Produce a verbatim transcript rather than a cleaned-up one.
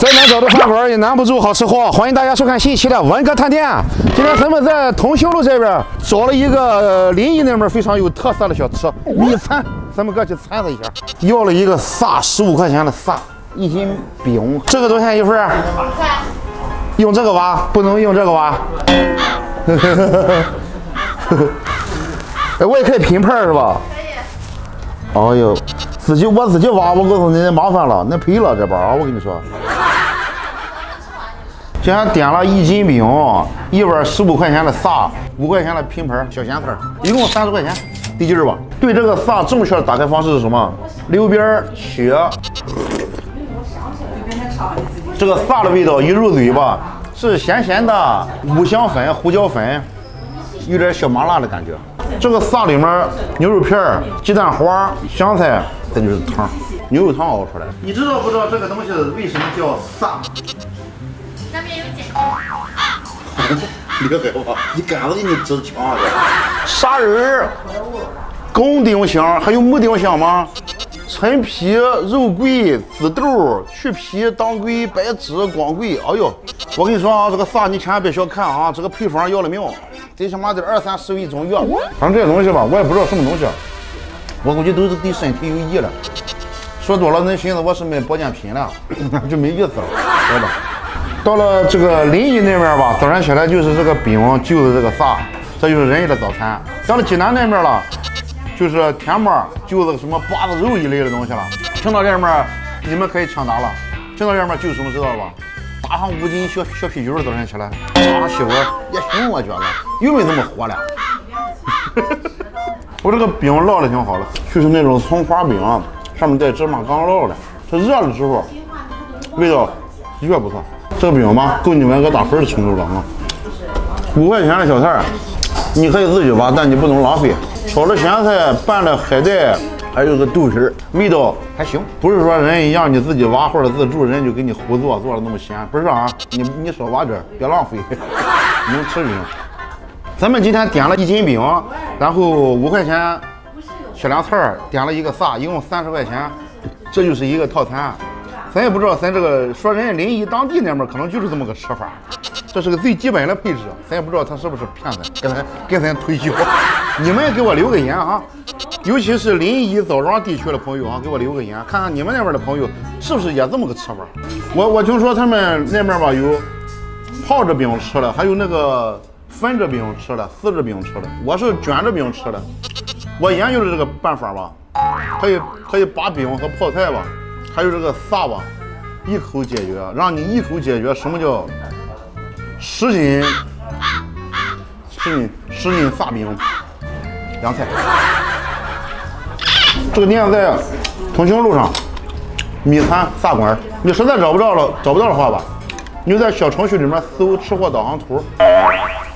再难找的饭馆也难不住好吃货。欢迎大家收看新一期的文哥探店。今天咱们在同修路这边找了一个临沂那边非常有特色的小吃米餐，咱们过去掺和一下。要了一个萨，十五块钱的萨，一斤饼。这个多少钱一份？用这个挖，不能用这个挖。哎，我也可以拼盘是吧？可以。哎呦，自己我自己挖，我告诉你那麻烦了，那赔了这包啊！我跟你说。今天点了一斤饼，一碗十五块钱的萨，五块钱的拼盘小咸菜，一共三十块钱，得劲儿吧？对这个萨正确的打开方式是什么？溜边切。这个萨的味道一入嘴巴是咸咸的五香粉、胡椒粉，有点小麻辣的感觉。这个萨里面牛肉片、鸡蛋花、香菜，这就是汤，牛肉汤熬出来。你知道不知道这个东西为什么叫萨？上面有碱。厉害吧？一杆子给你支枪了。砂仁、公丁香，还有木丁香吗？陈皮、肉桂、紫豆、去皮、当归、白芷、光桂。哎呦，我跟你说啊，这个萨你千万别小看啊，这个配方要了命，最起码得二三十味中药。反正这些东西吧，我也不知道什么东西，我估计都是对身体有益的。说多了，人寻思我是卖保健品了，就没意思了，知道吧？到了这个临沂那边吧，早上起来就是这个饼就着这个萨，这就是人家的早餐。到了济南那边了，就是甜馍，就这个什么八子肉一类的东西了。听到这面，你们可以抢答了。听到这面就是什么知道吧？打上五斤小小啤酒，早上起来尝西瓜也行，我觉得又没这么火了。我这个饼烙的挺好的，就是那种葱花饼，上面带芝麻刚烙的，它热了之后味道的确不错。这个饼吧，够你们个打分的程度了啊！五块钱的小菜，你可以自己挖，但你不能浪费。炒了咸菜，拌了海带，还有个豆皮儿，味道还行。不是说人一样你自己挖或者自助，人就给你胡做做的那么咸，不是啊？你你少挖点，别浪费，能吃就行。咱们今天点了一斤饼，然后五块钱小凉菜，点了一个萨，一共三十块钱，这就是一个套餐。咱也不知道，咱这个说人家临沂当地那边可能就是这么个吃法，这是个最基本的配置，咱也不知道他是不是骗咱，给咱给咱推销。你们给我留个言啊，尤其是临沂枣庄地区的朋友啊，给我留个言，看看你们那边的朋友是不是也这么个吃法。我我听说他们那边吧有泡着饼吃的，还有那个分着饼吃的，撕着饼吃的，我是卷着饼吃的。我研究的这个办法吧，可以可以把饼和泡菜吧。还有这个萨吧，一口解决，让你一口解决什么叫十斤十斤十斤萨饼凉菜。这个店在同庆路上米餐萨馆，你实在找不着了找不到的话吧，你就在小程序里面搜吃货导航图。